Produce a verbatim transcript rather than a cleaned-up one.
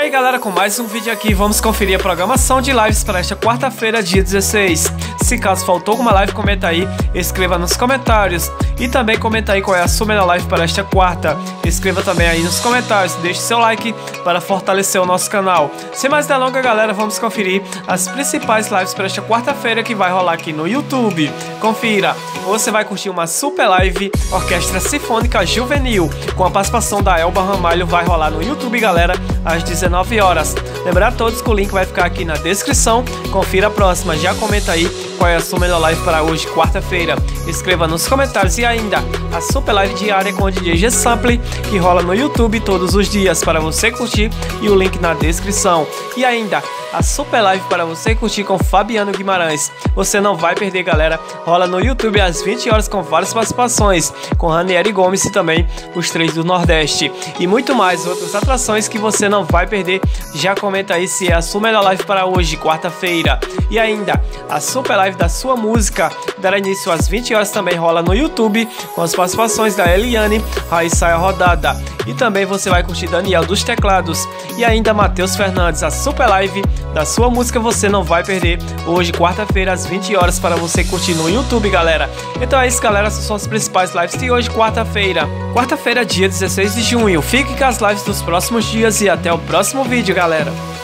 aí galera, com mais um vídeo aqui, vamos conferir a programação de lives para esta quarta-feira, dia dezesseis. Se caso faltou alguma live, comenta aí, escreva nos comentários. E também comenta aí qual é a sua melhor live para esta quarta. Escreva também aí nos comentários, deixe seu like para fortalecer o nosso canal. Sem mais delongas galera, vamos conferir as principais lives para esta quarta-feira que vai rolar aqui no YouTube. Confira, você vai curtir uma super live Orquestra Sinfônica Juvenil, com a participação da Elba Ramalho, vai rolar no YouTube galera, às dezenove horas. Lembrar a todos que o link vai ficar aqui na descrição. Confira a próxima, já comenta aí qual é a sua melhor live para hoje, quarta-feira. Escreva nos comentários. E ainda a super live diária com o D J G-Sample, que rola no YouTube todos os dias para você curtir, e o link na descrição. E ainda a super live para você curtir com Fabiano Guimarães. Você não vai perder galera, rola no YouTube às vinte horas com várias participações, com Ranieri Gomes e também os três do Nordeste. E muito mais outras atrações que você não vai perder. Já comenta aí se é a sua melhor live para hoje, quarta-feira. E ainda a super live da sua música dará início às vinte horas, também rola no YouTube com as participações da Eliane, Raíssa Rodada. E também você vai curtir Daniel dos Teclados e ainda Matheus Fernandes. A super live da sua música você não vai perder hoje, quarta-feira, às vinte horas, para você curtir no YouTube, galera. Então é isso, galera. Essas são as principais lives de hoje, quarta-feira. Quarta-feira, dia dezesseis de junho. Fique com as lives dos próximos dias e até o próximo vídeo, galera.